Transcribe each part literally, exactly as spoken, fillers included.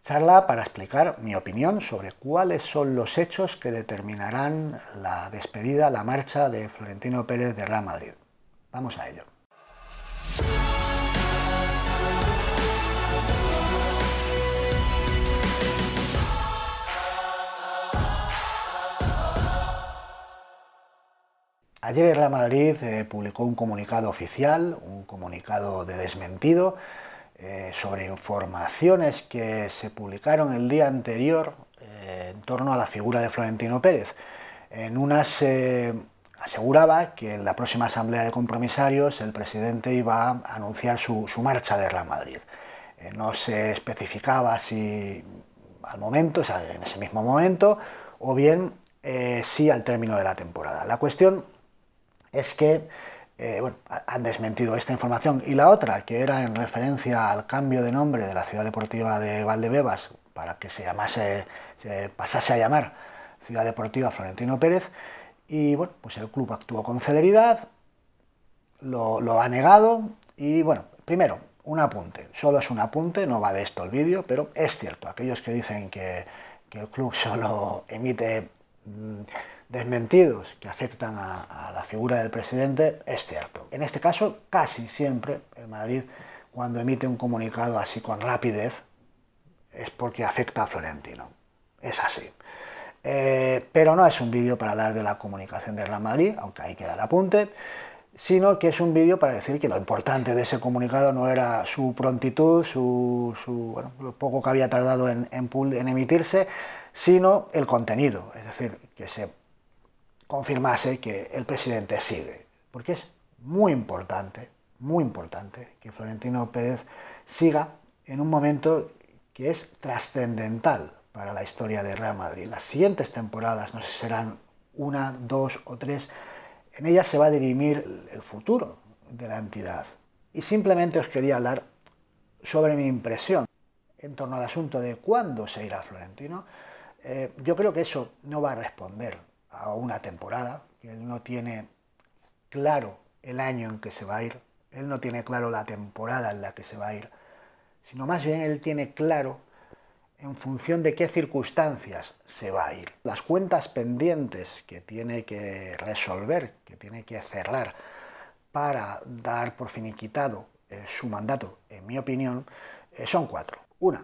Charla para explicar mi opinión sobre cuáles son los hechos que determinarán la despedida, la marcha de Florentino Pérez de Real Madrid. Vamos a ello. Ayer el Real Madrid eh, publicó un comunicado oficial, un comunicado de desmentido, eh, sobre informaciones que se publicaron el día anterior eh, en torno a la figura de Florentino Pérez. En unas se eh, aseguraba que en la próxima asamblea de compromisarios el presidente iba a anunciar su, su marcha de Real Madrid. Eh, no se especificaba si al momento, o sea, en ese mismo momento, o bien eh, si al término de la temporada. La cuestión es que eh, bueno, han desmentido esta información, y la otra, que era en referencia al cambio de nombre de la Ciudad Deportiva de Valdebebas para que se llamase, se pasase a llamar Ciudad Deportiva Florentino Pérez, y bueno, pues el club actuó con celeridad, lo, lo ha negado, y bueno, primero, un apunte, solo es un apunte, no va de esto el vídeo, pero es cierto, aquellos que dicen que, que el club solo emite mmm, desmentidos que afectan a, a la figura del presidente, es cierto. En este caso, casi siempre el Madrid, cuando emite un comunicado así con rapidez, es porque afecta a Florentino. Es así. Eh, pero no es un vídeo para hablar de la comunicación del Real Madrid, aunque ahí queda el apunte, sino que es un vídeo para decir que lo importante de ese comunicado no era su prontitud, su, su, bueno, lo poco que había tardado en, en, en emitirse, sino el contenido, es decir, que se confirmase que el presidente sigue, porque es muy importante, muy importante que Florentino Pérez siga en un momento que es trascendental para la historia de Real Madrid. Las siguientes temporadas, no sé si serán una, dos o tres, en ellas se va a dirimir el futuro de la entidad. Y simplemente os quería hablar sobre mi impresión en torno al asunto de cuándo se irá Florentino. Eh, yo creo que eso no va a responder a una temporada, que él no tiene claro el año en que se va a ir, él no tiene claro la temporada en la que se va a ir, sino más bien él tiene claro en función de qué circunstancias se va a ir. Las cuentas pendientes que tiene que resolver, que tiene que cerrar para dar por finiquitado eh, su mandato, en mi opinión, eh, son cuatro. Una,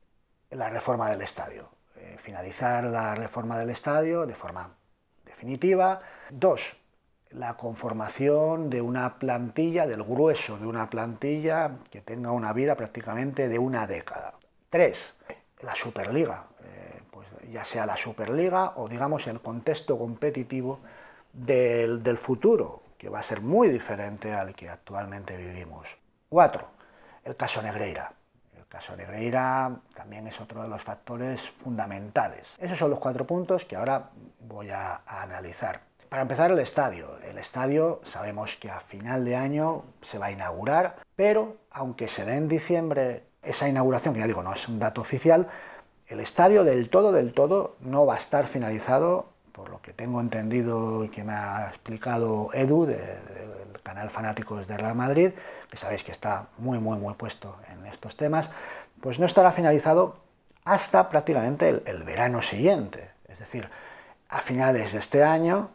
la reforma del estadio. Eh, finalizar la reforma del estadio de forma definitiva. Dos, la conformación de una plantilla, del grueso de una plantilla que tenga una vida prácticamente de una década. Tres, la Superliga, eh, pues ya sea la Superliga o digamos el contexto competitivo del, del futuro, que va a ser muy diferente al que actualmente vivimos. Cuatro, el caso Negreira. El caso Negreira también es otro de los factores fundamentales. Esos son los cuatro puntos que ahora voy a, a analizar. Para empezar, el estadio. El estadio sabemos que a final de año se va a inaugurar, pero aunque se dé en diciembre esa inauguración, que ya digo, no es un dato oficial, el estadio del todo, del todo, no va a estar finalizado, por lo que tengo entendido y que me ha explicado Edu, de, de, del canal Fanáticos de Real Madrid, que sabéis que está muy, muy, muy puesto en estos temas, pues no estará finalizado hasta prácticamente el, el verano siguiente. Es decir, a finales de este año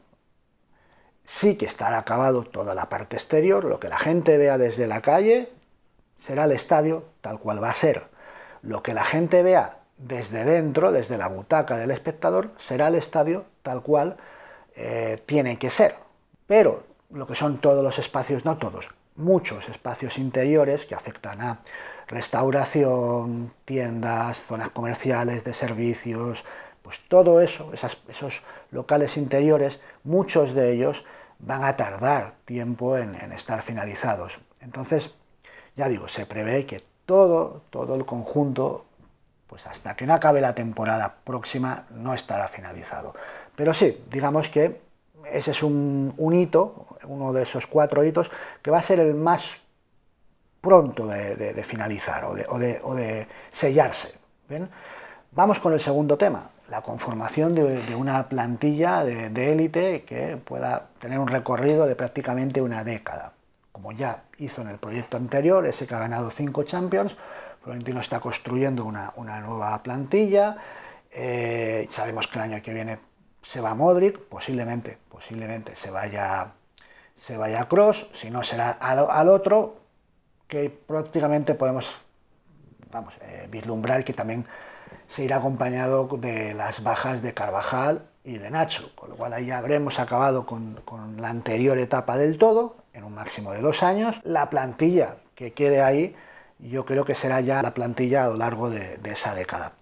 sí que estará acabado toda la parte exterior, lo que la gente vea desde la calle será el estadio tal cual va a ser. Lo que la gente vea desde dentro, desde la butaca del espectador, será el estadio tal cual eh, tiene que ser. Pero lo que son todos los espacios, no todos, muchos espacios interiores que afectan a restauración, tiendas, zonas comerciales, de servicios, pues todo eso, esas, esos locales interiores, muchos de ellos van a tardar tiempo en, en estar finalizados. Entonces, ya digo, se prevé que todo, todo el conjunto, pues hasta que no acabe la temporada próxima, no estará finalizado. Pero sí, digamos que ese es un, un hito, uno de esos cuatro hitos, que va a ser el más pronto de, de, de finalizar o de, o, de, o de sellarse. ¿Bien? Vamos con el segundo tema, la conformación de, de una plantilla de élite que pueda tener un recorrido de prácticamente una década. Como ya hizo en el proyecto anterior, ese que ha ganado cinco Champions, Florentino está construyendo una, una nueva plantilla, eh, sabemos que el año que viene se va Modric, posiblemente, posiblemente se vaya, se vaya Kroos, si no será al, al otro, que prácticamente podemos vamos, eh, vislumbrar que también se irá acompañado de las bajas de Carvajal y de Nacho, con lo cual ahí habremos acabado con, con la anterior etapa del todo, en un máximo de dos años. La plantilla que quede ahí, yo creo que será ya la plantilla a lo largo de, de esa década.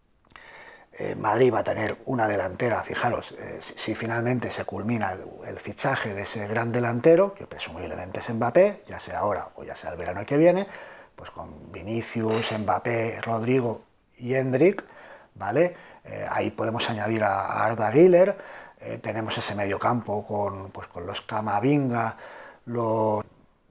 Eh, Madrid va a tener una delantera, fijaros, eh, si, si finalmente se culmina el, el fichaje de ese gran delantero, que presumiblemente es Mbappé, ya sea ahora o ya sea el verano que viene, pues con Vinicius, Mbappé, Rodrigo y Endrick, ¿vale? Eh, ahí podemos añadir a, a Arda Güler, eh, tenemos ese mediocampo con, pues, con los Camavinga, los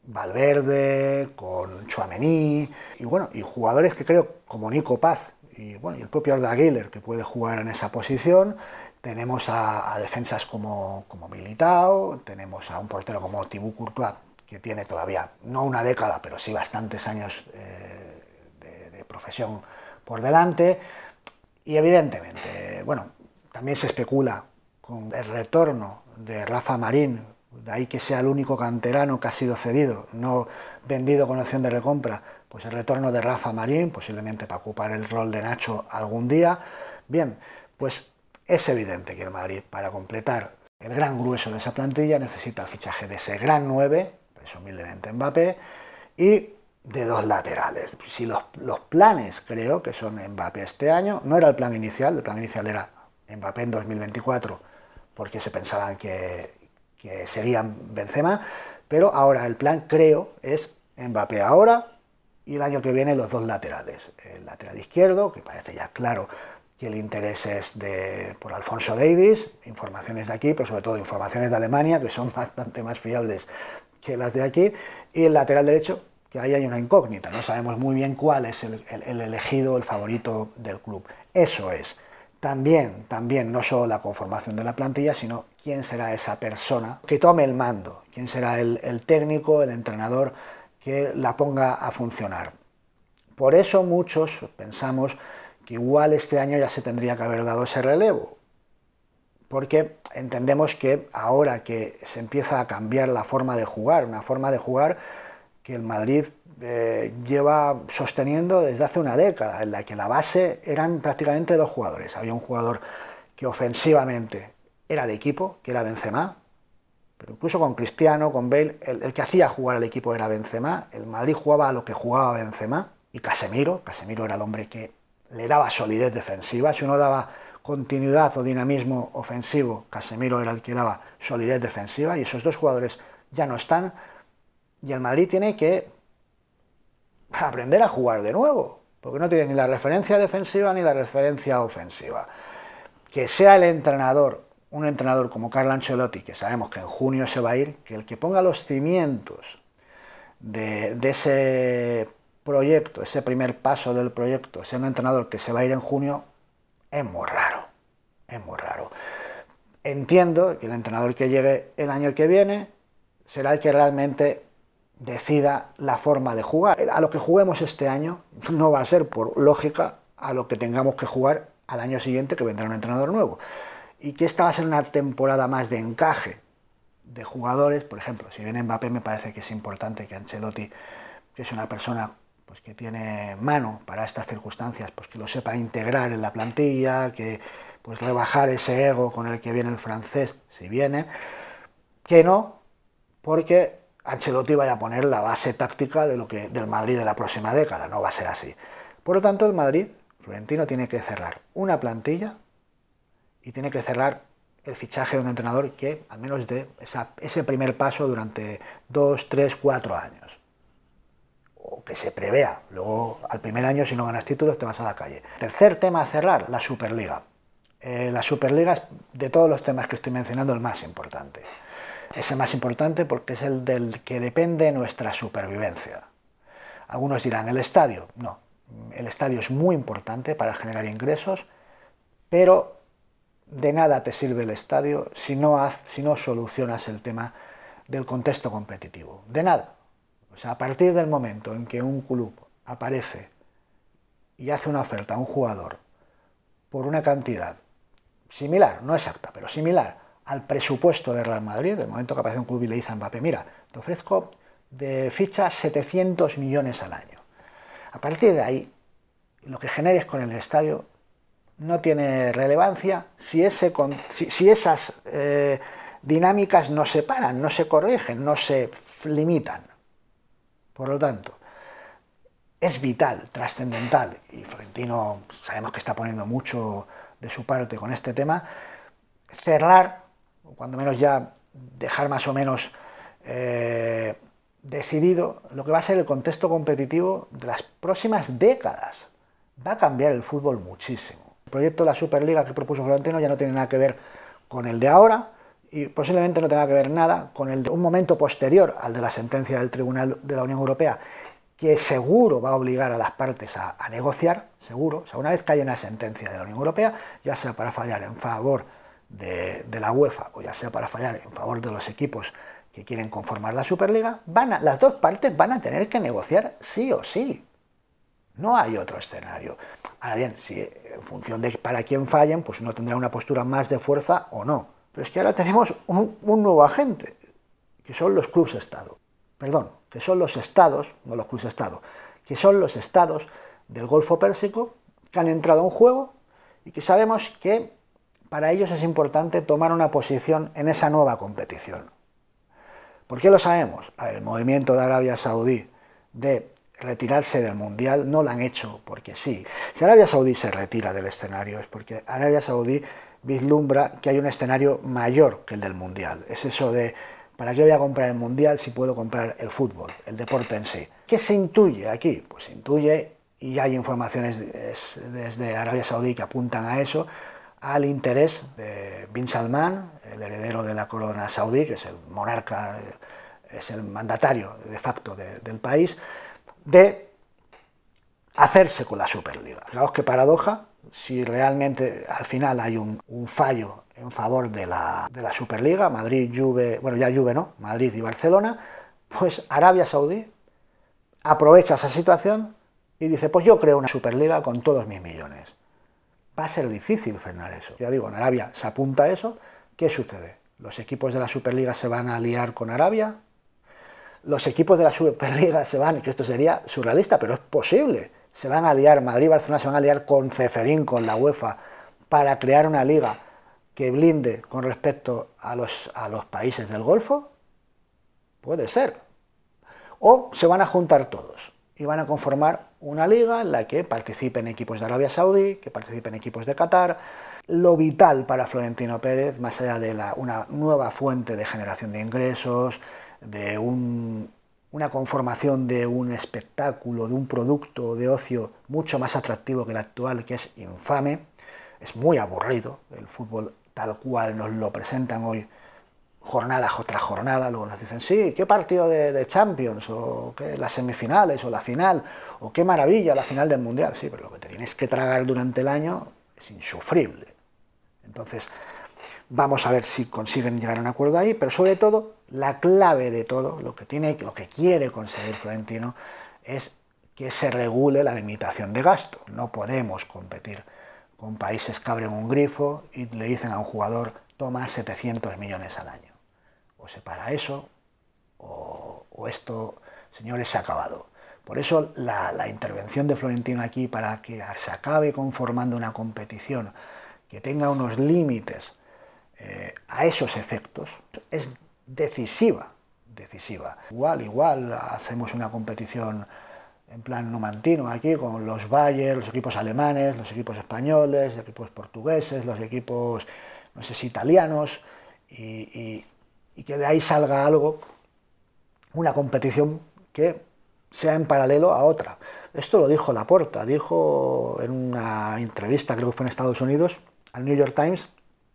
Valverde, con Tchouaméni, y bueno, y jugadores que creo como Nico Paz y, bueno, y el propio Arda Güler, que puede jugar en esa posición. Tenemos a, a defensas como, como Militao, tenemos a un portero como Thibaut Courtois, que tiene todavía, no una década, pero sí bastantes años eh, de, de profesión por delante. Y evidentemente, bueno, también se especula con el retorno de Rafa Marín, de ahí que sea el único canterano que ha sido cedido, no vendido con opción de recompra, pues el retorno de Rafa Marín, posiblemente para ocupar el rol de Nacho algún día. Bien, pues es evidente que el Madrid, para completar el gran grueso de esa plantilla, necesita el fichaje de ese gran nueve, presumiblemente Mbappé, y de dos laterales. Si los, los planes, creo que son Mbappé este año, no era el plan inicial, el plan inicial era Mbappé en dos mil veinticuatro, porque se pensaban que, que serían Benzema, pero ahora el plan, creo, es Mbappé ahora y el año que viene los dos laterales. El lateral izquierdo, que parece ya claro que el interés es de, por Alphonso Davies, informaciones de aquí, pero sobre todo informaciones de Alemania, que son bastante más fiables que las de aquí, y el lateral derecho, que ahí hay una incógnita, no sabemos muy bien cuál es el, el, el elegido, el favorito del club. Eso es. También, también, no solo la conformación de la plantilla, sino quién será esa persona que tome el mando, quién será el, el técnico, el entrenador que la ponga a funcionar. Por eso muchos pensamos que igual este año ya se tendría que haber dado ese relevo, porque entendemos que ahora que se empieza a cambiar la forma de jugar, una forma de jugar que el Madrid eh, lleva sosteniendo desde hace una década, en la que la base eran prácticamente dos jugadores. Había un jugador que ofensivamente era de equipo, que era Benzema, pero incluso con Cristiano, con Bale, el, el que hacía jugar al equipo era Benzema. El Madrid jugaba a lo que jugaba Benzema, y Casemiro, Casemiro era el hombre que le daba solidez defensiva. Si uno daba continuidad o dinamismo ofensivo, Casemiro era el que daba solidez defensiva, y esos dos jugadores ya no están. Y el Madrid tiene que aprender a jugar de nuevo, porque no tiene ni la referencia defensiva ni la referencia ofensiva. Que sea el entrenador, un entrenador como Carlo Ancelotti, que sabemos que en junio se va a ir, que el que ponga los cimientos de, de ese proyecto, ese primer paso del proyecto, sea un entrenador que se va a ir en junio, es muy raro, es muy raro. Entiendo que el entrenador que llegue el año que viene será el que realmente decida la forma de jugar. A lo que juguemos este año no va a ser, por lógica, a lo que tengamos que jugar al año siguiente, que vendrá un entrenador nuevo. Y que esta va a ser una temporada más de encaje de jugadores. Por ejemplo, si viene Mbappé, me parece que es importante que Ancelotti, que es una persona pues, que tiene mano para estas circunstancias, pues que lo sepa integrar en la plantilla, que pues rebajar ese ego con el que viene el francés, si viene, que no, porque Ancelotti vaya a poner la base táctica de lo que, del Madrid de la próxima década, no va a ser así. Por lo tanto, el Madrid, Florentino, tiene que cerrar una plantilla y tiene que cerrar el fichaje de un entrenador que al menos dé esa, ese primer paso durante dos, tres, cuatro años. O que se prevea. Luego, al primer año, si no ganas títulos, te vas a la calle. Tercer tema a cerrar, la Superliga. Eh, la Superliga es, de todos los temas que estoy mencionando, el más importante. Es el más importante porque es el del que depende nuestra supervivencia. Algunos dirán, ¿el estadio? No, el estadio es muy importante para generar ingresos, pero de nada te sirve el estadio si no, haz, si no solucionas el tema del contexto competitivo. De nada. O sea, a partir del momento en que un club aparece y hace una oferta a un jugador por una cantidad similar, no exacta, pero similar al presupuesto de Real Madrid, del momento que aparece un club y le dice a Mbappé, mira, te ofrezco de ficha setecientos millones al año. A partir de ahí, lo que generes con el estadio no tiene relevancia si, ese, si, si esas eh, dinámicas no se paran, no se corrigen, no se limitan. Por lo tanto, es vital, trascendental, y Florentino sabemos que está poniendo mucho de su parte con este tema, cerrar, o cuando menos ya dejar más o menos eh, decidido lo que va a ser el contexto competitivo de las próximas décadas. Va a cambiar el fútbol muchísimo. El proyecto de la Superliga que propuso Florentino ya no tiene nada que ver con el de ahora y posiblemente no tenga que ver nada con el de un momento posterior al de la sentencia del Tribunal de la Unión Europea, que seguro va a obligar a las partes a, a negociar, seguro. O sea, una vez que haya una sentencia de la Unión Europea, ya sea para fallar en favor de, de la UEFA o ya sea para fallar en favor de los equipos que quieren conformar la Superliga, van a, las dos partes van a tener que negociar sí o sí. No hay otro escenario. Ahora bien, si en función de para quién fallen, pues uno tendrá una postura más de fuerza o no. Pero es que ahora tenemos un, un nuevo agente, que son los clubes Estado. Perdón, que son los estados, no los clubes Estado, que son los estados del Golfo Pérsico que han entrado en juego y que sabemos que para ellos es importante tomar una posición en esa nueva competición. ¿Por qué lo sabemos? El movimiento de Arabia Saudí de retirarse del Mundial no lo han hecho porque sí. Si Arabia Saudí se retira del escenario es porque Arabia Saudí vislumbra que hay un escenario mayor que el del Mundial. Es eso de, ¿para qué voy a comprar el Mundial si puedo comprar el fútbol, el deporte en sí? ¿Qué se intuye aquí? Pues se intuye, y hay informaciones desde Arabia Saudí que apuntan a eso, al interés de Bin Salman, el heredero de la corona saudí, que es el monarca, es el mandatario de facto de, del país, de hacerse con la Superliga. Fijaos qué paradoja, si realmente al final hay un, un fallo en favor de la, de la Superliga, Madrid, Juve, bueno ya Juve no, Madrid y Barcelona, pues Arabia Saudí aprovecha esa situación y dice, pues yo creo una Superliga con todos mis millones. Va a ser difícil frenar eso. Ya digo, en Arabia se apunta a eso. ¿Qué sucede? ¿Los equipos de la Superliga se van a aliar con Arabia? Los equipos de la Superliga se van, que esto sería surrealista, pero es posible, se van a aliar, Madrid y Barcelona se van a aliar con Ceferín, con la UEFA, para crear una liga que blinde con respecto a los, a los países del Golfo. Puede ser. O se van a juntar todos y van a conformar una liga en la que participen equipos de Arabia Saudí, que participen equipos de Qatar. Lo vital para Florentino Pérez, más allá de la, una nueva fuente de generación de ingresos, de un, una conformación de un espectáculo, de un producto de ocio mucho más atractivo que el actual, que es infame, es muy aburrido, el fútbol tal cual nos lo presentan hoy, jornada tras jornada, luego nos dicen, sí, qué partido de, de Champions, o qué, las semifinales, o la final, o qué maravilla la final del Mundial, sí, pero lo que te tienes que tragar durante el año es insufrible. Entonces, vamos a ver si consiguen llegar a un acuerdo ahí, pero sobre todo, la clave de todo, lo que, tiene, lo que quiere conseguir Florentino, es que se regule la limitación de gasto. No podemos competir con países que abren un grifo y le dicen a un jugador, toma setecientos millones al año. O se para eso, o, o esto, señores, se ha acabado. Por eso la, la intervención de Florentino aquí para que se acabe conformando una competición que tenga unos límites eh, a esos efectos es decisiva, decisiva. Igual, igual hacemos una competición en plan numantino aquí con los Bayern, los equipos alemanes, los equipos españoles, los equipos portugueses, los equipos, no sé si italianos, y, y, y que de ahí salga algo, una competición que sea en paralelo a otra. Esto lo dijo Laporta, dijo en una entrevista, creo que fue en Estados Unidos, al New York Times,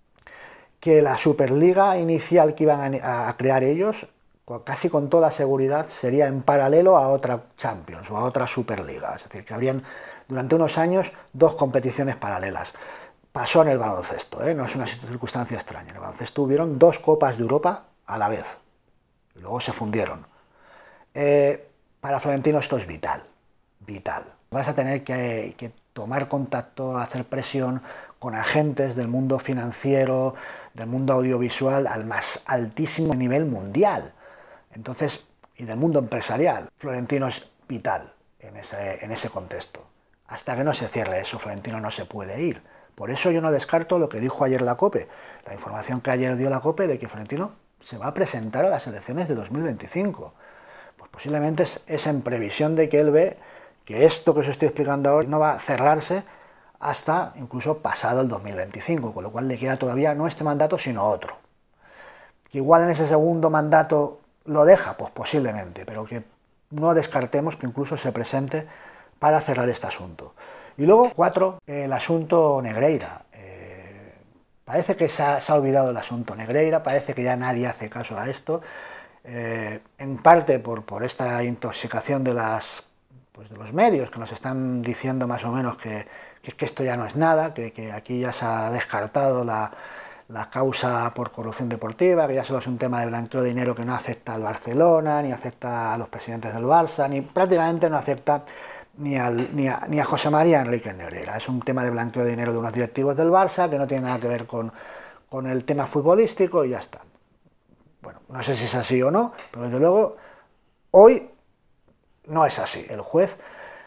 que la Superliga inicial que iban a, a crear ellos, casi con toda seguridad, sería en paralelo a otra Champions o a otra Superliga. Es decir, que habrían durante unos años dos competiciones paralelas. Pasó en el baloncesto, ¿eh? No es una circunstancia extraña. En el baloncesto hubieron dos Copas de Europa a la vez. Y luego se fundieron. Eh, para Florentino esto es vital, vital. Vas a tener que, que tomar contacto, hacer presión con agentes del mundo financiero, del mundo audiovisual al más altísimo nivel mundial. Entonces, y del mundo empresarial. Florentino es vital en ese, en ese contexto. Hasta que no se cierre eso, Florentino no se puede ir. Por eso yo no descarto lo que dijo ayer la COPE, la información que ayer dio la COPE de que Florentino se va a presentar a las elecciones de dos mil veinticinco. Pues posiblemente es, es en previsión de que él ve que esto que os estoy explicando ahora no va a cerrarse hasta incluso pasado el dos mil veinticinco, con lo cual le queda todavía no este mandato, sino otro. Que igual en ese segundo mandato lo deja, pues posiblemente, pero que no descartemos que incluso se presente para cerrar este asunto. Y luego, cuatro, el asunto Negreira. Eh, parece que se ha, se ha olvidado el asunto Negreira, parece que ya nadie hace caso a esto, eh, en parte por, por esta intoxicación de, las, pues de los medios, que nos están diciendo más o menos que, que, que esto ya no es nada, que, que aquí ya se ha descartado la, la causa por corrupción deportiva, que ya solo es un tema de blanqueo de dinero que no afecta al Barcelona, ni afecta a los presidentes del Barça, ni prácticamente no afecta ni, al, ni, a, ni a José María Enríquez Negreira. Es un tema de blanqueo de dinero de unos directivos del Barça que no tiene nada que ver con, con el tema futbolístico y ya está. Bueno, no sé si es así o no, pero desde luego hoy no es así. El juez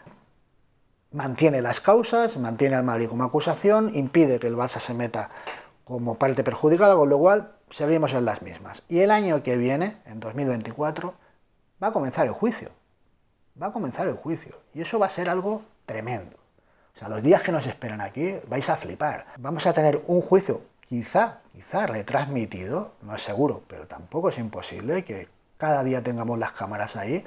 mantiene las causas, mantiene al Madrid como acusación, impide que el Barça se meta como parte perjudicada, con lo cual seguimos en las mismas. Y el año que viene, en dos mil veinticuatro, va a comenzar el juicio. Va a comenzar el juicio. Y eso va a ser algo tremendo. O sea, los días que nos esperan aquí vais a flipar. Vamos a tener un juicio, quizá, quizá retransmitido, no es seguro, pero tampoco es imposible que cada día tengamos las cámaras ahí.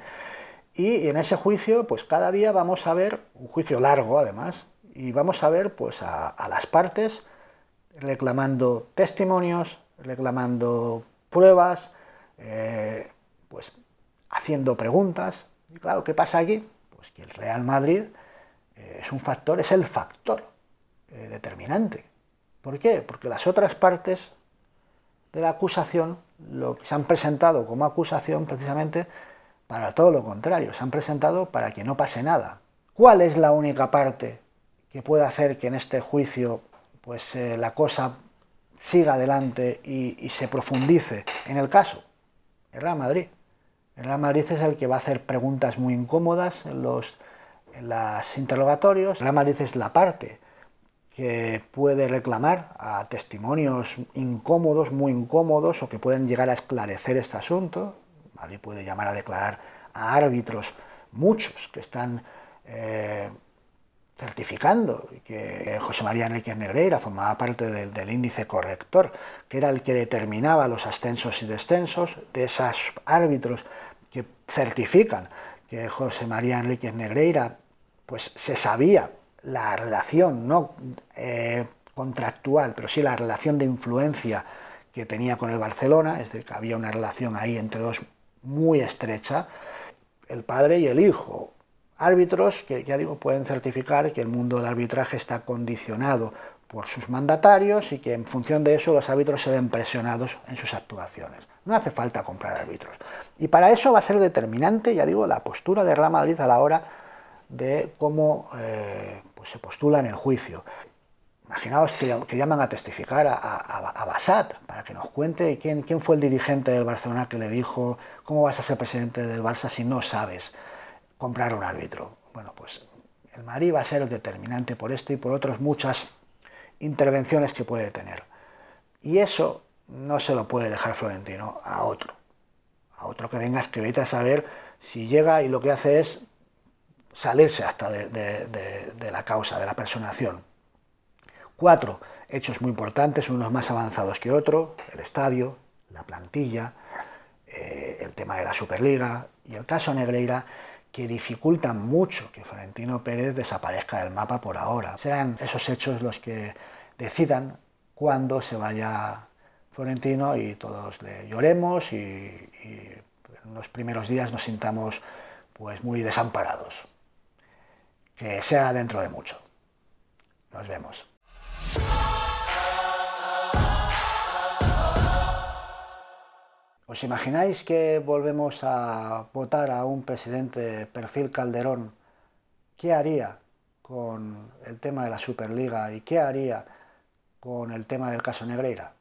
Y en ese juicio, pues cada día vamos a ver, un juicio largo además, y vamos a ver pues a, a las partes reclamando testimonios, reclamando pruebas, eh, pues haciendo preguntas. Y claro, ¿qué pasa aquí? Pues que el Real Madrid eh, es un factor, es el factor eh, determinante. ¿Por qué? Porque las otras partes de la acusación lo que se han presentado como acusación precisamente para todo lo contrario, se han presentado para que no pase nada. ¿Cuál es la única parte que puede hacer que en este juicio pues eh, la cosa siga adelante y, y se profundice en el caso? El Real Madrid. El Real Madrid es el que va a hacer preguntas muy incómodas en los en los interrogatorios. El Real Madrid es la parte que puede reclamar a testimonios incómodos, muy incómodos, o que pueden llegar a esclarecer este asunto. Madrid puede llamar a declarar a árbitros, muchos, que están eh, certificando que José María Enríquez Negreira formaba parte del, del índice corrector, que era el que determinaba los ascensos y descensos, de esos árbitros que certifican que José María Enríquez Negreira pues se sabía la relación no eh, contractual, pero sí la relación de influencia que tenía con el Barcelona, es decir, que había una relación ahí entre dos muy estrecha, el padre y el hijo. Árbitros que, ya digo, pueden certificar que el mundo del arbitraje está condicionado por sus mandatarios y que en función de eso los árbitros se ven presionados en sus actuaciones. No hace falta comprar árbitros. Y para eso va a ser determinante, ya digo, la postura de Real Madrid a la hora de cómo eh, pues se postula en el juicio. Imaginaos que, que llaman a testificar a, a, a Bassat para que nos cuente quién, quién fue el dirigente del Barcelona que le dijo cómo vas a ser presidente del Barça si no sabes comprar un árbitro. Bueno, pues el Madrid va a ser determinante por esto y por otras muchas intervenciones que puede tener. Y eso no se lo puede dejar Florentino a otro. A otro que venga a escribirte a saber si llega y lo que hace es salirse hasta de, de, de, de la causa, de la personación. Cuatro hechos muy importantes, unos más avanzados que otros: el estadio, la plantilla, eh, el tema de la Superliga y el caso Negreira, que dificultan mucho que Florentino Pérez desaparezca del mapa por ahora. Serán esos hechos los que decidan cuándo se vaya Florentino y todos le lloremos y, y en los primeros días nos sintamos pues muy desamparados. Que sea dentro de mucho. Nos vemos. ¿Os imagináis que volvemos a votar a un presidente perfil Calderón? ¿Qué haría con el tema de la Superliga y qué haría con el tema del caso Negreira?